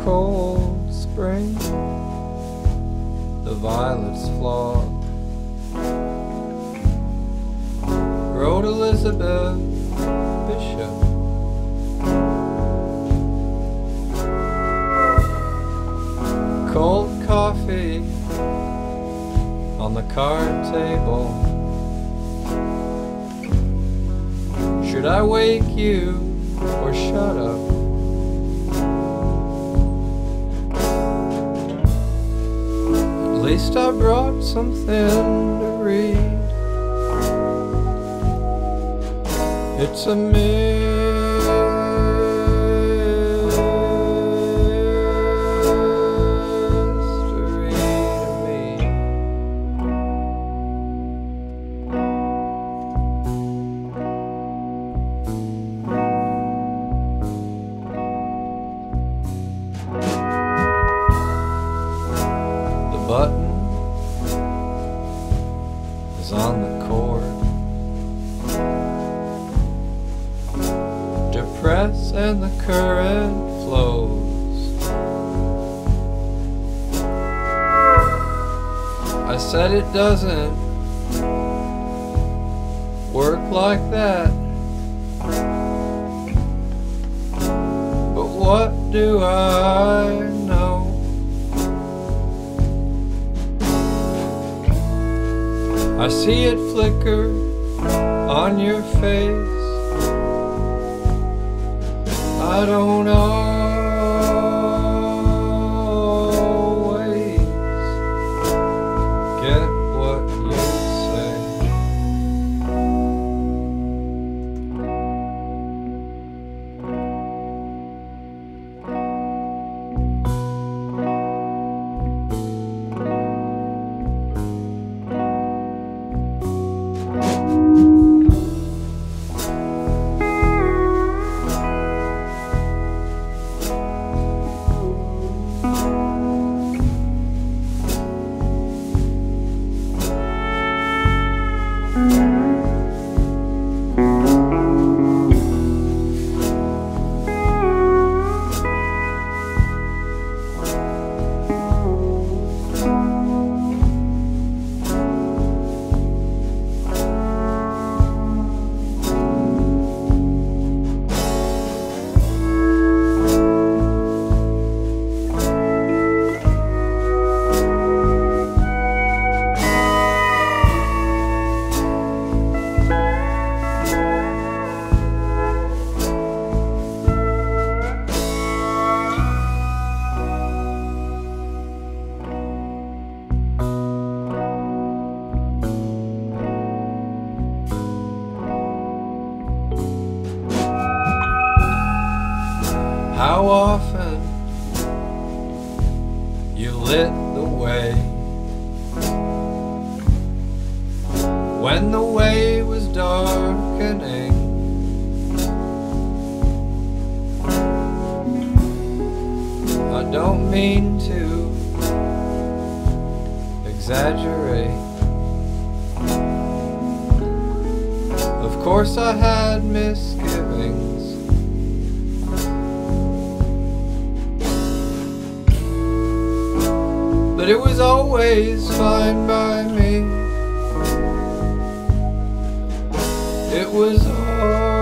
cold spring, the violets flock. Wrote Elizabeth Bishop. Cold coffee on the card table. Should I wake you or shut up? At least I brought something to read. It's a mystery to me. The button is on the cord. Press and the current flows. I said it doesn't work like that, but what do I know? I see it flicker on your face. I don't always get what you say. How often you lit the way when the way was darkening. I don't mean to exaggerate. Of course I had misgivings. But it was always fine by me. It was all